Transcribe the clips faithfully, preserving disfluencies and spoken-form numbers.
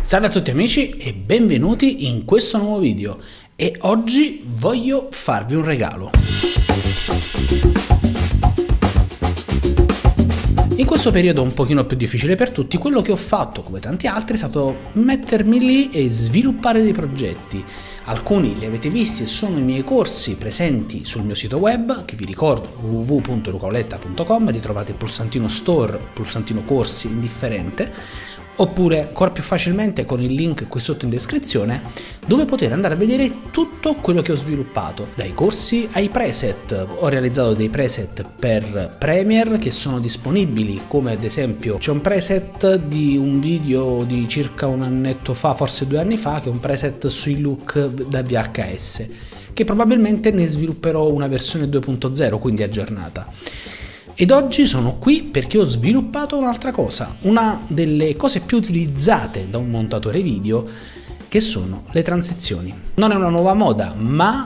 Salve a tutti amici e benvenuti in questo nuovo video, e oggi voglio farvi un regalo. In questo periodo un pochino più difficile per tutti, quello che ho fatto, come tanti altri, è stato mettermi lì e sviluppare dei progetti. Alcuni li avete visti e sono i miei corsi presenti sul mio sito web, che vi ricordo w w w punto luca auletta punto com, lì trovate il pulsantino store, pulsantino corsi indifferente, oppure ancora più facilmente con il link qui sotto in descrizione, dove poter andare a vedere tutto quello che ho sviluppato, dai corsi ai preset. Ho realizzato dei preset per Premiere che sono disponibili, come ad esempio c'è un preset di un video di circa un annetto fa, forse due anni fa, che è un preset sui look da V H S, che probabilmente ne svilupperò una versione due punto zero, quindi aggiornata. Ed oggi sono qui perché ho sviluppato un'altra cosa, una delle cose più utilizzate da un montatore video, che sono le transizioni. Non è una nuova moda, ma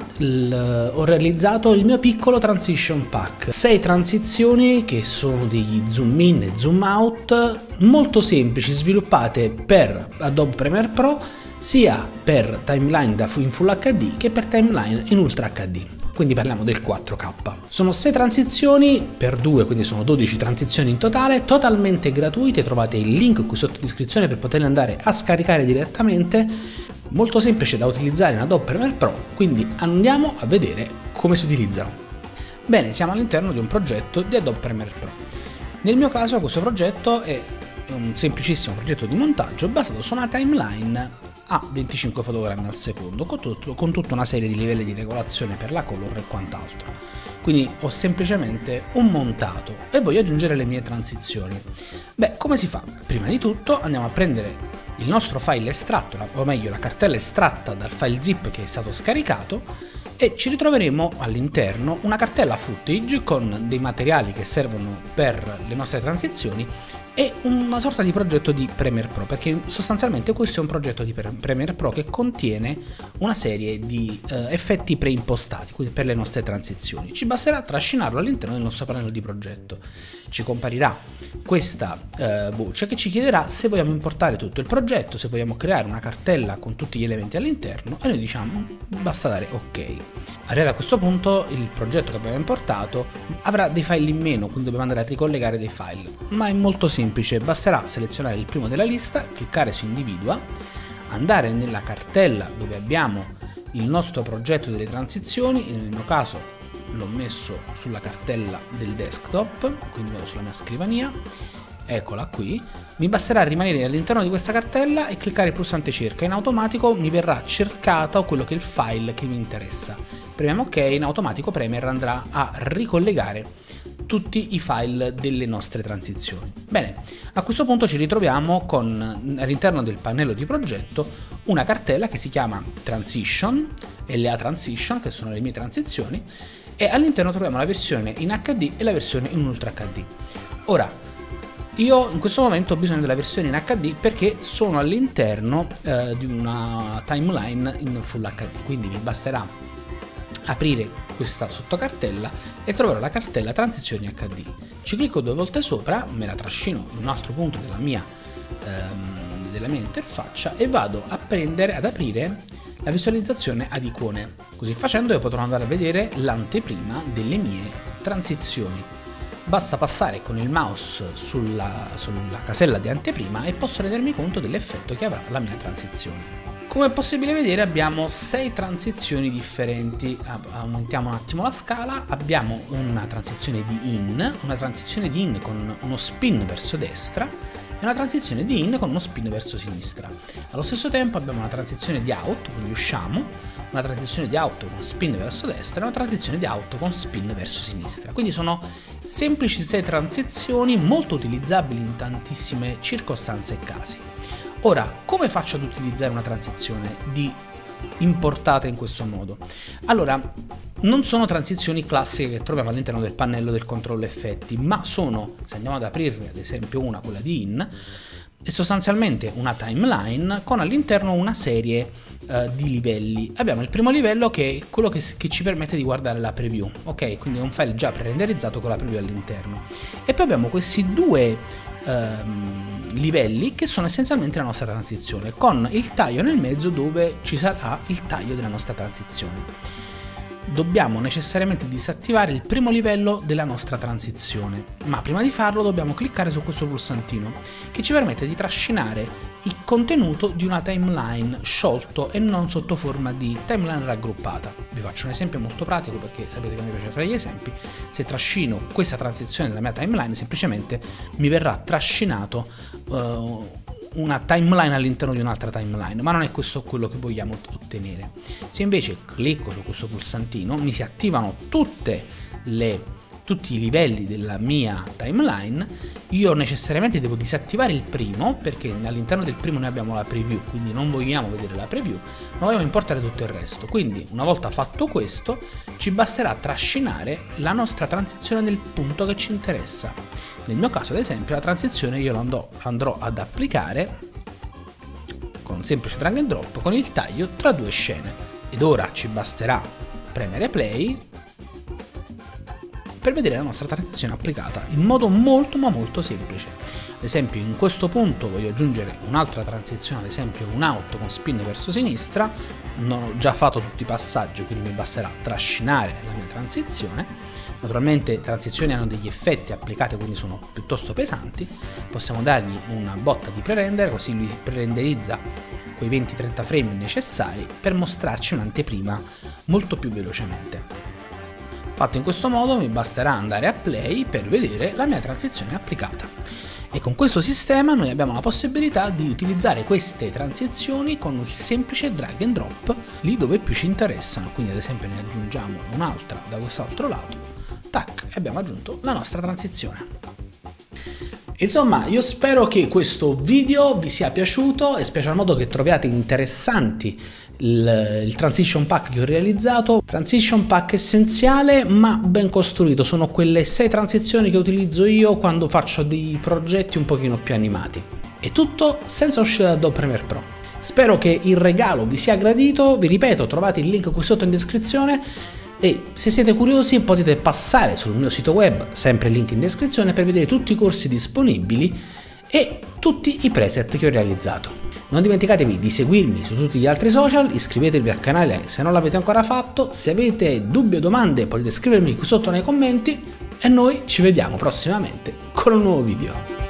ho realizzato il mio piccolo transition pack. Sei transizioni che sono degli zoom in e zoom out molto semplici, sviluppate per Adobe Premiere Pro, sia per timeline in Full H D che per timeline in Ultra H D. Quindi parliamo del quattro K. Sono sei transizioni per due, quindi sono dodici transizioni in totale, totalmente gratuite. Trovate il link qui sotto in descrizione per poterle andare a scaricare direttamente. Molto semplice da utilizzare in Adobe Premiere Pro, quindi andiamo a vedere come si utilizzano. Bene, siamo all'interno di un progetto di Adobe Premiere Pro. Nel mio caso questo progetto è un semplicissimo progetto di montaggio basato su una timeline a venticinque fotogrammi al secondo, con, tutto, con tutta una serie di livelli di regolazione per la color e quant'altro. Quindi ho semplicemente un montato e voglio aggiungere le mie transizioni. Beh, come si fa? Prima di tutto andiamo a prendere il nostro file estratto, o meglio la cartella estratta dal file zip che è stato scaricato, e ci ritroveremo all'interno una cartella footage con dei materiali che servono per le nostre transizioni e una sorta di progetto di Premiere Pro, perché sostanzialmente questo è un progetto di Premiere Pro che contiene una serie di eh, effetti preimpostati, quindi per le nostre transizioni. Ci basterà trascinarlo all'interno del nostro pannello di progetto. Ci comparirà questa eh, voce che ci chiederà se vogliamo importare tutto il progetto, se vogliamo creare una cartella con tutti gli elementi all'interno, e noi diciamo basta dare ok. Arrivato a questo punto il progetto che abbiamo importato avrà dei file in meno, quindi dobbiamo andare a ricollegare dei file, ma è molto semplice. Basterà selezionare il primo della lista, cliccare su individua, andare nella cartella dove abbiamo il nostro progetto delle transizioni. Nel mio caso l'ho messo sulla cartella del desktop, quindi vado sulla mia scrivania, eccola qui. Mi basterà rimanere all'interno di questa cartella e cliccare il pulsante cerca. In automatico mi verrà cercato quello che è il file che mi interessa. Premiamo ok, in automatico Premiere andrà a ricollegare tutti i file delle nostre transizioni. Bene, a questo punto ci ritroviamo con all'interno del pannello di progetto una cartella che si chiama Transition, L A Transition, che sono le mie transizioni, e all'interno troviamo la versione in H D e la versione in Ultra H D. Ora, io in questo momento ho bisogno della versione in H D perché sono all'interno eh, di una timeline in Full H D, quindi mi basterà aprire questa sottocartella e troverò la cartella transizioni H D. Ci clicco due volte sopra, me la trascino in un altro punto della mia, ehm, della mia interfaccia e vado a prendere, ad aprire la visualizzazione ad icone. Così facendo io potrò andare a vedere l'anteprima delle mie transizioni. Basta passare con il mouse sulla, sulla casella di anteprima e posso rendermi conto dell'effetto che avrà la mia transizione. Come è possibile vedere abbiamo sei transizioni differenti. Aumentiamo un attimo la scala. Abbiamo una transizione di in, una transizione di in con uno spin verso destra e una transizione di in con uno spin verso sinistra. Allo stesso tempo abbiamo una transizione di out, quindi usciamo, una transizione di out con spin verso destra e una transizione di out con spin verso sinistra. Quindi sono semplici sei transizioni molto utilizzabili in tantissime circostanze e casi. Ora, come faccio ad utilizzare una transizione di importata in questo modo? Allora, non sono transizioni classiche che troviamo all'interno del pannello del controllo effetti, ma sono, se andiamo ad aprirne ad esempio una, quella di in, è sostanzialmente una timeline con all'interno una serie uh, di livelli. Abbiamo il primo livello che è quello che, che ci permette di guardare la preview, ok? Quindi è un file già pre-renderizzato con la preview all'interno. E poi abbiamo questi due um, livelli che sono essenzialmente la nostra transizione, con il taglio nel mezzo dove ci sarà il taglio della nostra transizione. Dobbiamo necessariamente disattivare il primo livello della nostra transizione, ma prima di farlo dobbiamo cliccare su questo pulsantino che ci permette di trascinare il contenuto di una timeline sciolto e non sotto forma di timeline raggruppata. Vi faccio un esempio molto pratico perché sapete che mi piace fare gli esempi. Se trascino questa transizione della mia timeline, semplicemente mi verrà trascinato uh, una timeline all'interno di un'altra timeline, ma non è questo quello che vogliamo ottenere. Se invece clicco su questo pulsantino mi si attivano tutte le, tutti i livelli della mia timeline. Io necessariamente devo disattivare il primo perché all'interno del primo noi abbiamo la preview, quindi non vogliamo vedere la preview, ma vogliamo importare tutto il resto. Quindi una volta fatto questo ci basterà trascinare la nostra transizione nel punto che ci interessa. Nel mio caso ad esempio la transizione io andrò, andrò ad applicare con un semplice drag and drop con il taglio tra due scene, ed ora ci basterà premere play per vedere la nostra transizione applicata in modo molto ma molto semplice. Ad esempio in questo punto voglio aggiungere un'altra transizione, ad esempio un out con spin verso sinistra. Non ho già fatto tutti i passaggi, quindi mi basterà trascinare la mia transizione. Naturalmente le transizioni hanno degli effetti applicati, quindi sono piuttosto pesanti. Possiamo dargli una botta di pre-render, così lui pre-renderizza quei venti trenta frame necessari per mostrarci un'anteprima molto più velocemente. Fatto in questo modo mi basterà andare a play per vedere la mia transizione applicata. E con questo sistema noi abbiamo la possibilità di utilizzare queste transizioni con il semplice drag and drop lì dove più ci interessano. Quindi ad esempio ne aggiungiamo un'altra da quest'altro lato, tac, e abbiamo aggiunto la nostra transizione. Insomma, io spero che questo video vi sia piaciuto e special modo che troviate interessanti il, il transition pack che ho realizzato. Transition pack essenziale ma ben costruito, sono quelle sei transizioni che utilizzo io quando faccio dei progetti un pochino più animati. E tutto senza uscire da Adobe Premiere Pro. Spero che il regalo vi sia gradito, vi ripeto, trovate il link qui sotto in descrizione. E se siete curiosi potete passare sul mio sito web, sempre link in descrizione, per vedere tutti i corsi disponibili e tutti i preset che ho realizzato. Non dimenticatevi di seguirmi su tutti gli altri social, iscrivetevi al canale se non l'avete ancora fatto, se avete dubbi o domande potete scrivermi qui sotto nei commenti e noi ci vediamo prossimamente con un nuovo video.